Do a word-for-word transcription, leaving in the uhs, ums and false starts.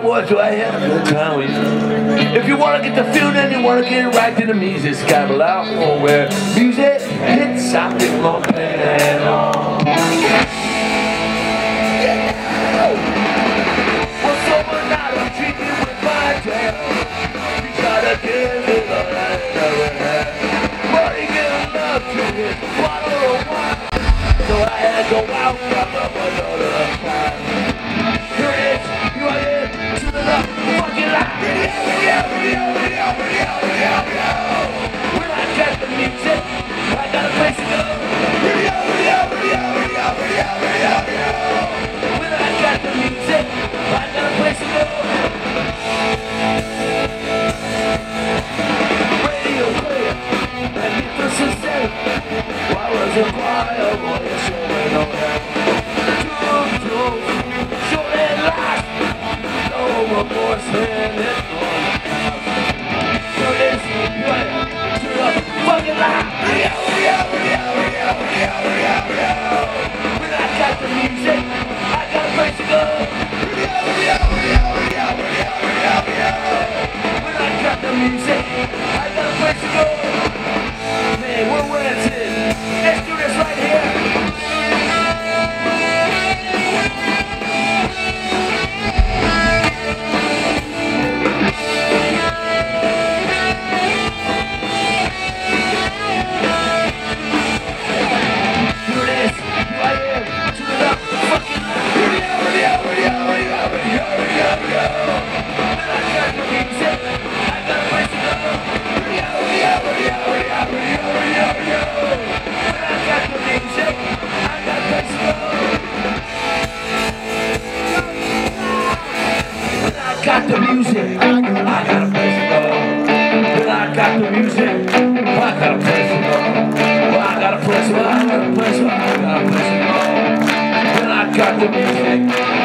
boy, do I have a good time with you. If you wanna get the feeling and you wanna get right to the music, scabble out where music hits something more than all. So I had to go out from another time. Here it is, you are here to the left, fucking line. Video, video, video, video, video, video, video. When I got the music, I got a place to go. Video, video, video, video, video, video, video. When I got the music, I got a place to go. Radio player, magnificent set. Why was it quiet, boy? Music, I got a place to go. Man, we're Rancid. Let's do this right here. Do this right here to the fucking video, video, video, video, video, video, video. When I got the music, I got a place to go. Video, video, video, video, video, video, video. When I got the music, I got a place to go. When I got the music, I got a place to go. When I got the music, I got a place to go. Well, I got a place, well, I got a place, well, I got a place to go. When I got the music.